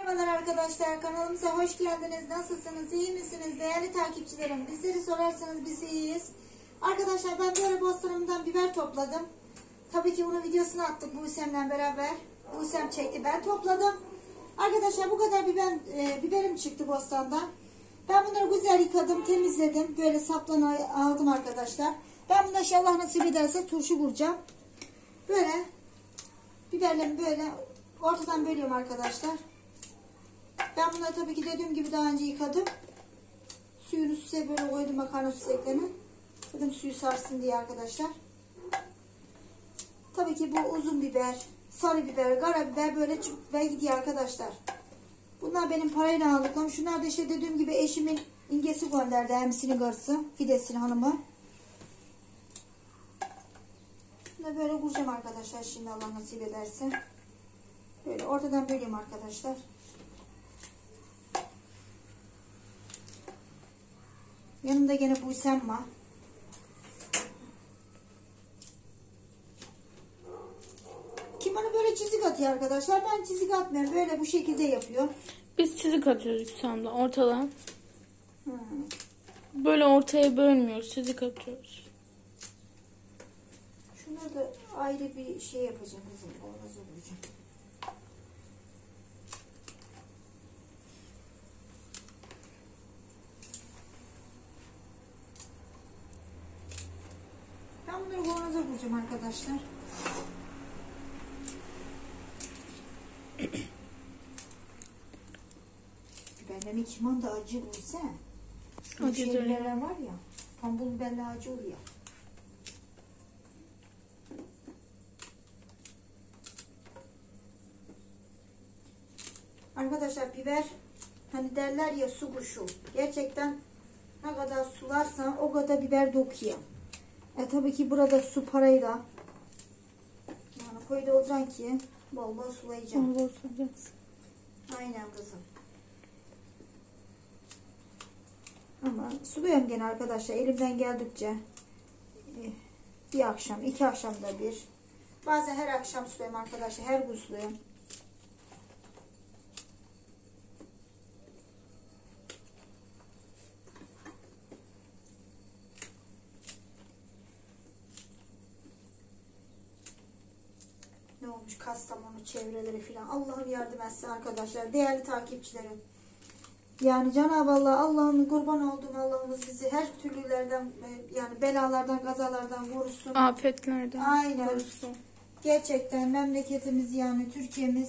Merhabalar arkadaşlar, kanalımıza hoş geldiniz. Nasılsınız, iyi misiniz değerli takipçilerim? Bizleri sorarsanız biz iyiyiz. Arkadaşlar ben böyle bostanımdan biber topladım. Tabii ki bunun videosunu attık Buse'mle beraber. Buse'm çekti, ben topladım. Arkadaşlar bu kadar biberim çıktı bostandan. Ben bunları güzel yıkadım, temizledim. Böyle saplarını aldım arkadaşlar. Ben bunu inşallah nasip ederse turşu kuracağım. Böyle biberlerimi böyle ortadan bölüyorum arkadaşlar. Ben bunları tabii ki dediğim gibi daha önce yıkadım. Suyunu süse böyle koydum, makarna süseklerini. Dedim suyu sarsın diye arkadaşlar. Tabii ki bu uzun biber, sarı biber, karabiber böyle çubuklara gidiyor arkadaşlar. Bunlar benim parayla aldıklarım. Şunlar da işte dediğim gibi eşimin İngesi gönderdi. Emsinin karısı, Fides'in hanımı. Bunu böyle kuracağım arkadaşlar şimdi Allah nasip ederse. Böyle ortadan böleyim arkadaşlar. Yanımda gene Buse'm var. Kim bana böyle çizik atıyor arkadaşlar. Ben çizik atmıyorum. Böyle bu şekilde yapıyor. Biz çizik atıyoruz Yüksel'de ortadan. Böyle ortaya bölmüyoruz. Çizik atıyoruz. Şunları da ayrı bir şey yapacağım kızım. Olmaz olacak. Ben bunları kavanoza koyacağım arkadaşlar. Biberlerin kiman da acı olsa. Şu biberler var ya. Pambul biberler acı oluyor. Arkadaşlar biber hani derler ya su kuşu. Gerçekten ne kadar sularsan o kadar biber dokuyor. Tabii ki burada su parayla. Yani koyda olacaksın ki bol bol sulayacağım. Bol bol sulayacaksın. Aynen kızım. Ama suluyorum gene arkadaşlar elimden geldikçe. Bir akşam, iki akşamda bir. Bazen her akşam suluyorum arkadaşlar. Her gün suluyorum. Ne olmuş Kastamonu çevreleri filan. Allah'ım yardım etsin arkadaşlar. Değerli takipçilerim. Yani Cenab-ı Allah, Allah'ın kurban olduğum Allah'ımız bizi her türlülerden yani belalardan, kazalardan korusun. Afetlerden Aynen. korusun. Gerçekten memleketimiz yani Türkiye'miz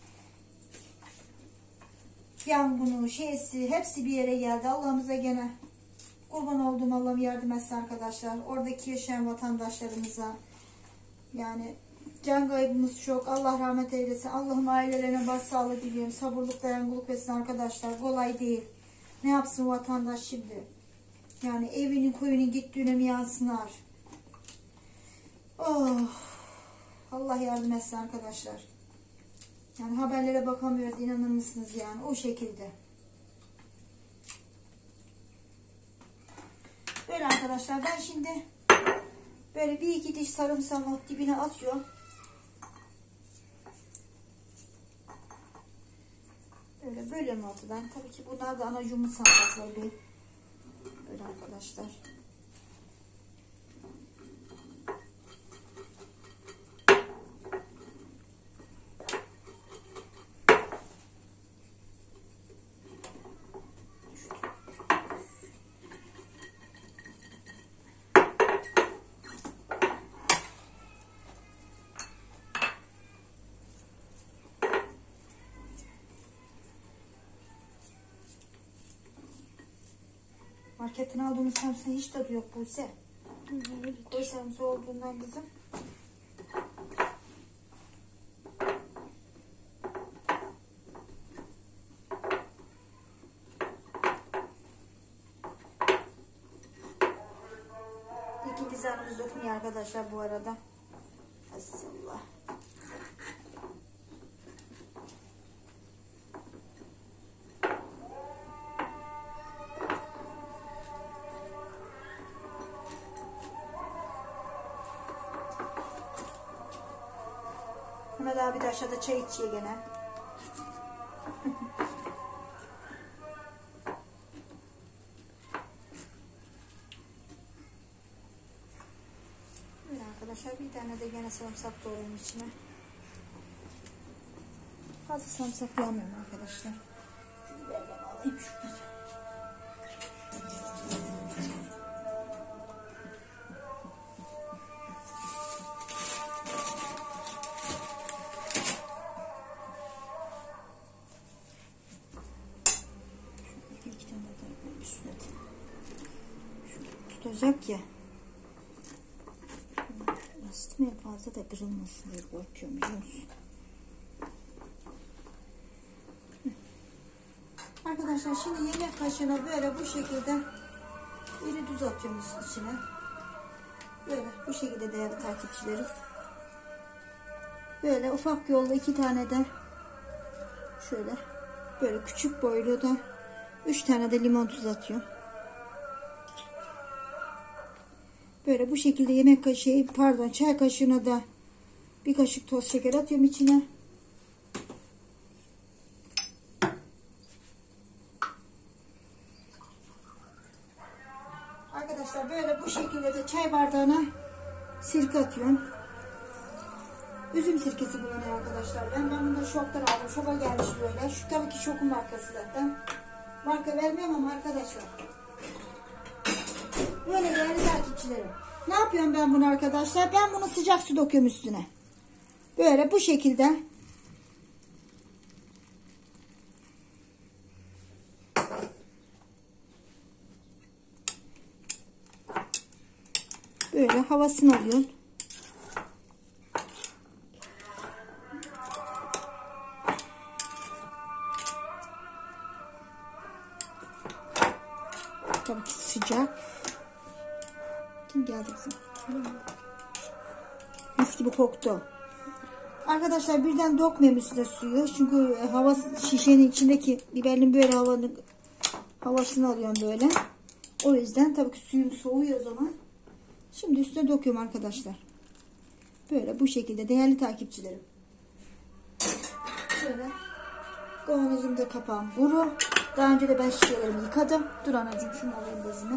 yangını, şeysi hepsi bir yere geldi. Allah'ımıza gene kurban olduğum Allah'ım yardım etsin arkadaşlar. Oradaki yaşayan vatandaşlarımıza yani can kaybımız çok. Allah rahmet eylesin. Allah'ım ailelerine başsağlığı diliyorum. Sabırlık, dayanıklılık versin arkadaşlar. Kolay değil. Ne yapsın vatandaş şimdi? Yani evinin koyunun gittiğine mi yansınlar? Oh. Allah yardım etsin arkadaşlar. Yani haberlere bakamıyoruz. İnanır mısınız yani? O şekilde. Böyle arkadaşlar. Ben şimdi böyle bir iki diş sarımsağımı dibine atıyorum. Böyle bölüyorum ortadan. Tabii ki bunlar da anacığımın sarımsakları böyle. Böyle arkadaşlar. Marketten aldığımız sarımsağın hiç tadı yok Buse. Evet. Koy sarımsağı olduğundan kızım. İkinci zarımız dokunuyor arkadaşlar bu arada. Allah. Mehmet abi de aşağıda çay içiyor gene. Böyle arkadaşlar bir tane de gene sarımsak doğrayayım içine. Fazla sarımsak yağmıyorum arkadaşlar. Biberden alayım şuradan. İki tane de üstüne tutacak ya. Isıtmaya fazla da kırılmasın diye korkuyorum, biliyor musun? Arkadaşlar şimdi yemek kaşığına böyle bu şekilde iri tuz atıyoruz içine. Böyle bu şekilde değerli takipçilerim. Böyle ufak yolda 2 tane de şöyle böyle küçük boylu da 3 tane de limon tuz atıyorum. Böyle bu şekilde yemek kaşığı, pardon çay kaşığına da bir kaşık toz şeker atıyorum içine. Arkadaşlar böyle bu şekilde de çay bardağına sirke atıyorum. Üzüm sirkesi kullanıyor arkadaşlar. Ben bunu da Şok'tan aldım. Şok'a gelmiş böyle. Şu tabii ki Şok'un markası zaten. Marka vermiyorum ama arkadaşlar. Böyle değerli takipçilerim. Ne yapıyorum ben bunu arkadaşlar? Ben bunu sıcak su döküyorum üstüne. Böyle bu şekilde. Böyle havasını alıyorum. Tabii ki sıcak. Kim geldi kızım? Mis gibi koktu. Arkadaşlar birden dökmeyeyim üstüne suyu. Çünkü hava şişenin içindeki biberin böyle havasını alıyorum böyle. O yüzden tabii ki suyum soğuyor o zaman. Şimdi üstüne döküyorum arkadaşlar. Böyle bu şekilde değerli takipçilerim. Şöyle kavanozum da kapağım kuru. Daha önce de ben şişelerimi yıkadım. Dur anacığım şunu alayım bezimi.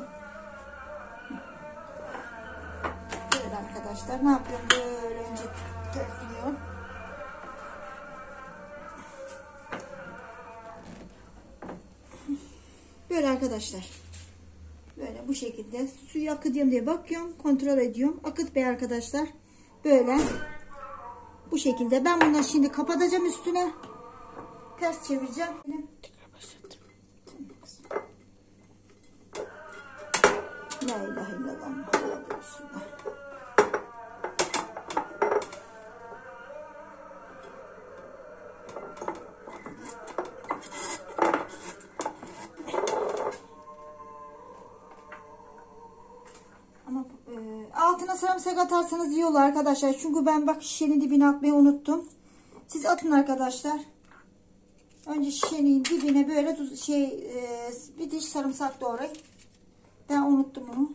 Böyle arkadaşlar ne yapıyorum böyle önce tepkiliyorum. Böyle arkadaşlar. Böyle bu şekilde suyu akıtıyorum diye bakıyorum. Kontrol ediyorum. Akıt bey arkadaşlar. Böyle. Bu şekilde. Ben bunları şimdi kapatacağım üstüne. Ters çevireceğim. La ilahe illallah Muhammed Resulullah. Ama altına sarımsak atarsanız iyi olur arkadaşlar. Çünkü ben bak şişenin dibine atmayı unuttum. Siz atın arkadaşlar. Önce şişenin dibine böyle bir diş sarımsak doğrayın. Ben unuttum onu.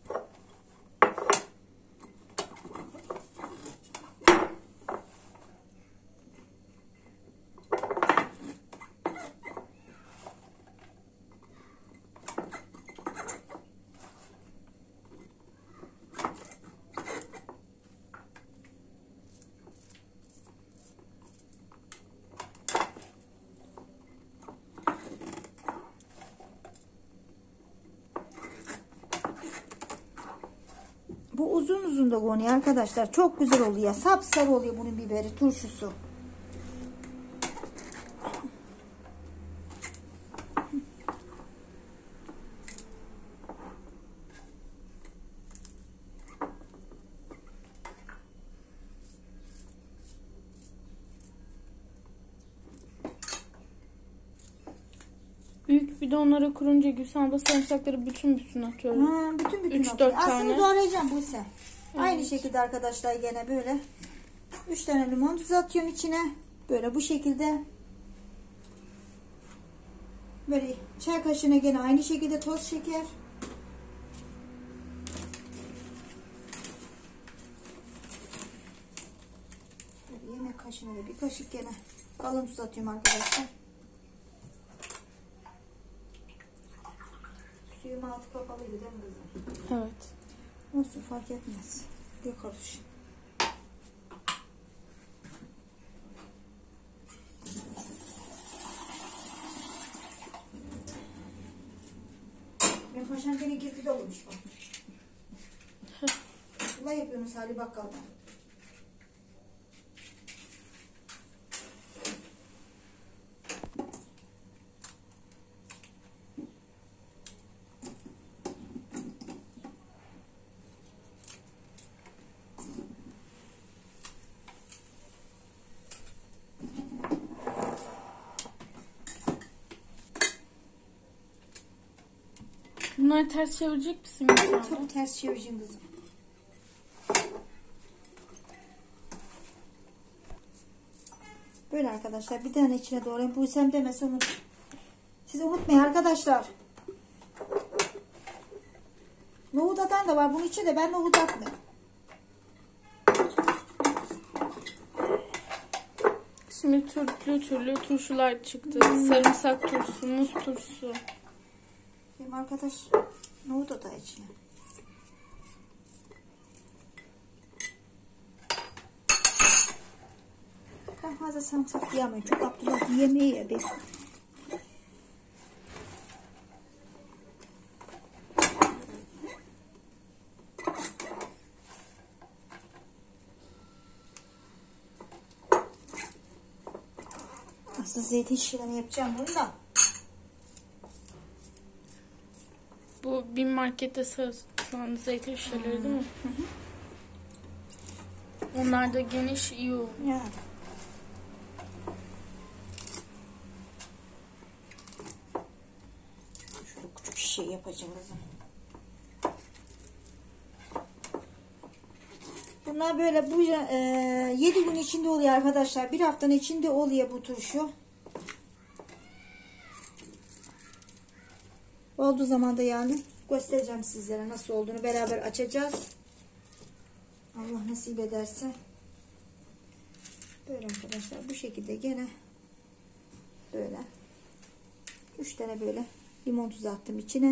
Bu uzun uzun da konuyor arkadaşlar. Çok güzel oluyor. Sapsarı oluyor bunun biberi, turşusu. Büyük bidonlara kurunca Gülsen abla sarımsakları bütün atıyoruz. Bütün 3-4 atıyor. Aslında tane. doğrayacağım bu ise. Evet. Aynı şekilde arkadaşlar gene böyle 3 tane limon tuzu atıyorum içine. Böyle bu şekilde. Böyle çay kaşığına gene aynı şekilde toz şeker. Böyle yemek kaşığına da bir kaşık gene kalın tuz atıyorum arkadaşlar. Düğüm altı kapalıydı değil mi kızım? Evet. Olsun, fark etmez. Yakarız. Ben paşam gene girdi de olmuş bak. Ula yapıyorsunuz hali bakkaldan. Bunları ters çevirecek misin Gülsüm abla? Çok ters çevireceğim kızım. Böyle arkadaşlar, bir tane içine doğrayayım. Bu isem demese unut. Siz unutmayın arkadaşlar. Nohut atan da var bunun içinde, ben nohut atmıyorum. Şimdi türlü turşular çıktı. Sarımsak turşusu, muz turşusu. Benim arkadaş nohut atıyor içine. Ben fazla sarımsak yiyemiyorum. Çok Abdullah yemeği ya bir. Aslında zeytin şişelerini yapacağım bunu da. Bu bir markette satılan zeytin şişeleri değil mi? Onlar da geniş, iyi olur. Yani. Şöyle küçük şişe yapacağım kızım. Bunlar böyle bu 7 gün içinde oluyor arkadaşlar. Bir haftanın içinde oluyor bu turşu. Olduğu zaman da yani göstereceğim sizlere nasıl olduğunu, beraber açacağız. Allah nasip ederse. Böyle arkadaşlar, bu şekilde gene böyle 3 tane böyle limon tuzu attım içine.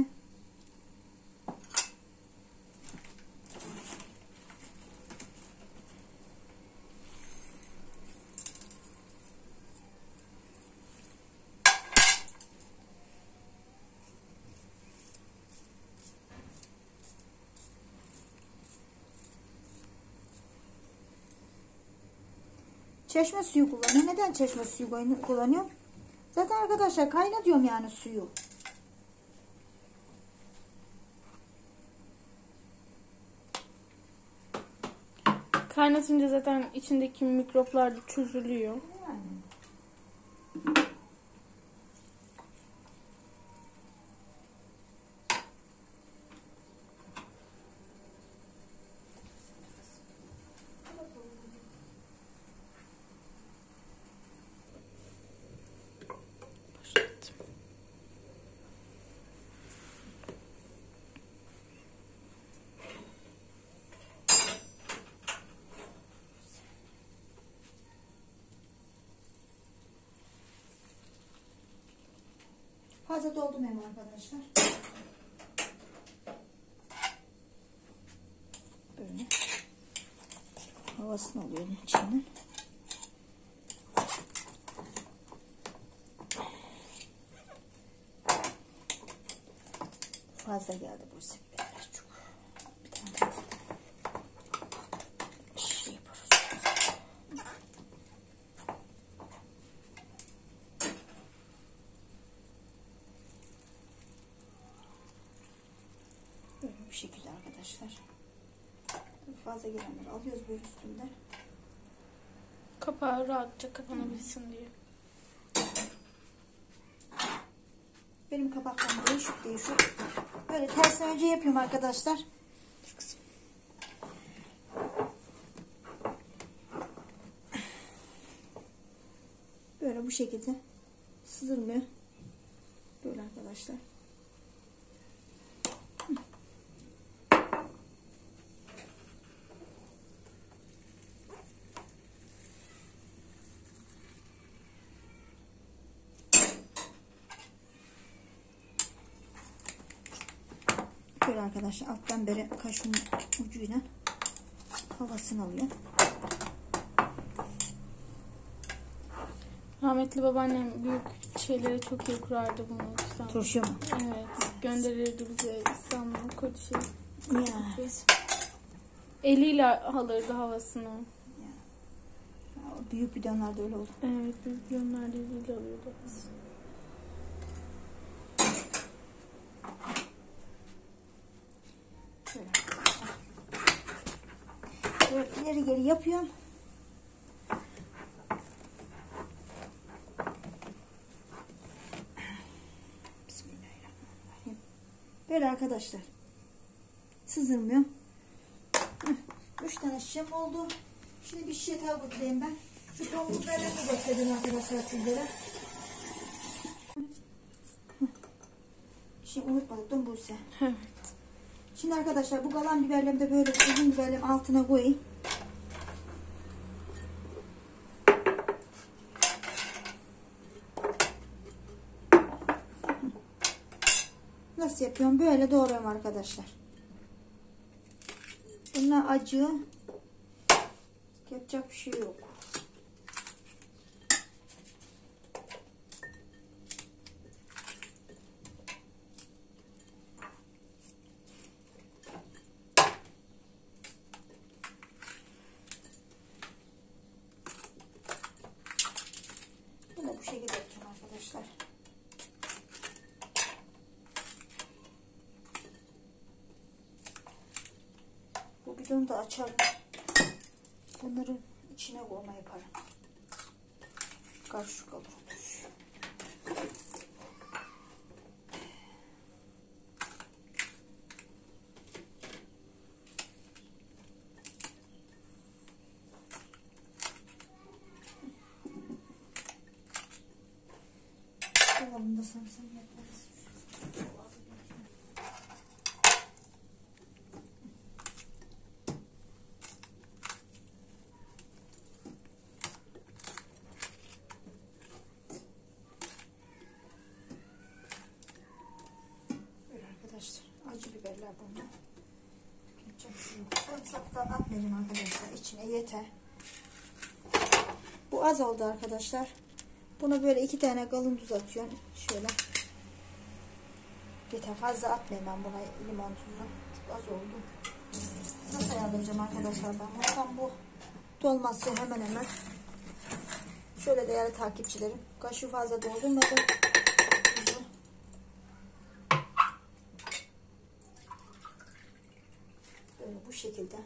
Çeşme suyu kullanıyorum. Neden çeşme suyu kullanıyorum? Zaten arkadaşlar kaynatıyorum yani suyu. Kaynatınca zaten içindeki mikroplar da çözülüyor. Yani. Fazla doldurmayayım arkadaşlar. Böyle havasını alıyorum içinden. Fazla geldi bu sefer, biraz çok. Bir tane şey yaparız. Böyle bu şekilde arkadaşlar. Fazla gelenleri alıyoruz böyle üstünden. Kapağı rahatça kapanabilsin diye. Benim kapaklarım değişik. Böyle tersine önce yapıyorum arkadaşlar. Böyle bu şekilde sızılmıyor. Böyle arkadaşlar. Şöyle arkadaşlar alttan beri kaşın ucuyla havasını alıyor. Rahmetli babaannem büyük şeyleri çok iyi kurardı bunu. İstanbul. Turşu mu? Evet. Gönderirdi bize İstanbul, Koçişehir. Ya. Eliyle alırdı havasını. Büyük bidonlarda öyle olur. Evet, büyük bidonlarda eliyle alıyordu havasını. Şöyle. Evet, ileri geri yapıyorum. Bismillahirrahmanirrahim. Böyle arkadaşlar. Sızılmıyor. 3 tane şişem oldu. Şimdi bir şişe daha bulayım ben. Şu pamukları da göstereyim arkadaşlar sizlere. Bir şey unutmadım Buse. Evet. Şimdi arkadaşlar bu kalan biberlerimi de böyle uzun biberlerim altına koyayım. Nasıl yapıyorum? Böyle doğruyorum arkadaşlar. Bunlar acı. Yapacak bir şey yok. Bunu bu şekilde yapacağım arkadaşlar. Bu bidonu da açalım. Bunları içine koyma yaparım. Karışık olur. Dolabında samsam yaparız. Acı biberler bunlar. Sarımsaktan atmayacağım arkadaşlar. İçine yeter. Bu az oldu arkadaşlar. Buna böyle 2 tane kalın tuz atıyorum. Şöyle. Yeter. Fazla atmayayım ben buna limon tuzu. Çok az oldu. Nasıl ayarlayacağım arkadaşlar ben? Tam bu dolması hemen hemen. Şöyle değerli takipçilerim. Kaşığı fazla doldurmadım. Böyle bu şekilde.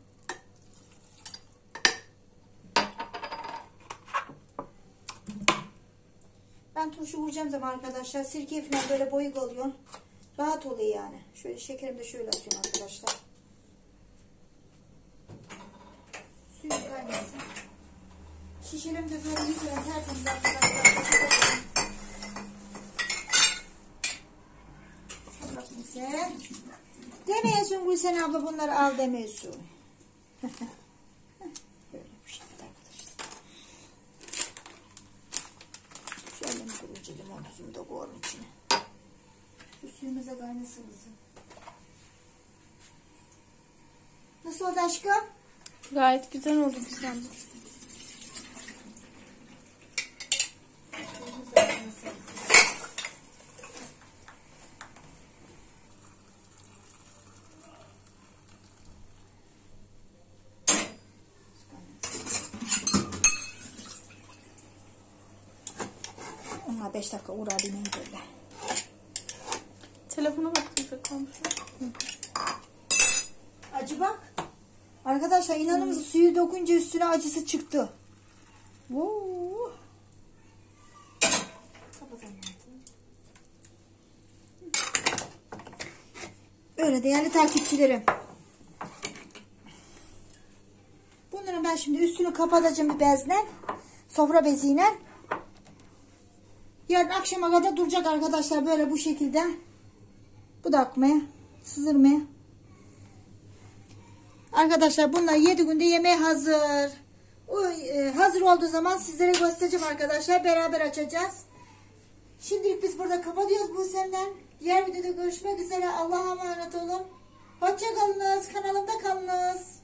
Ben turşu vuracağım zaman arkadaşlar sirke falan böyle boyu kalıyor. Rahat oluyor yani. Şöyle şekerimi de şöyle atıyorum arkadaşlar. Suyu kaynasın. Şişelim de böyle yıkayalım tertemiz arkadaşlar. Bakın sen. Demiyorsun Gülsen abla bunları al demiyorsun. Böyle bu şekilde arkadaşlar. Şöyle mi kurucu limon tuzumu da koyalım içine. Şu suyumuza kaynasın kızım. Nasıl oldu aşkım? Gayet güzel oldu güzel. Suyumuza kaynasın. Onlar 5 dakika uğradı yine böyle. Telefona baktık komşu. Acı bak. Arkadaşlar inanır mısın suyu dokunca üstüne acısı çıktı. Woo. Öyle değerli takipçilerim. Bunların ben şimdi üstünü kapatacağım bir bezle. Sofra beziyle. Yarın akşama kadar duracak arkadaşlar böyle bu şekilde. Bu da akmaya, sızırmaya. Arkadaşlar bunlar 7 günde yemeğe hazır. O hazır olduğu zaman sizlere göstereceğim arkadaşlar. Beraber açacağız. Şimdilik biz burada kapatıyoruz bu senden. Diğer videoda görüşmek üzere. Allah'a emanet olun. Hoşça kalınız. Kanalımda kalınız.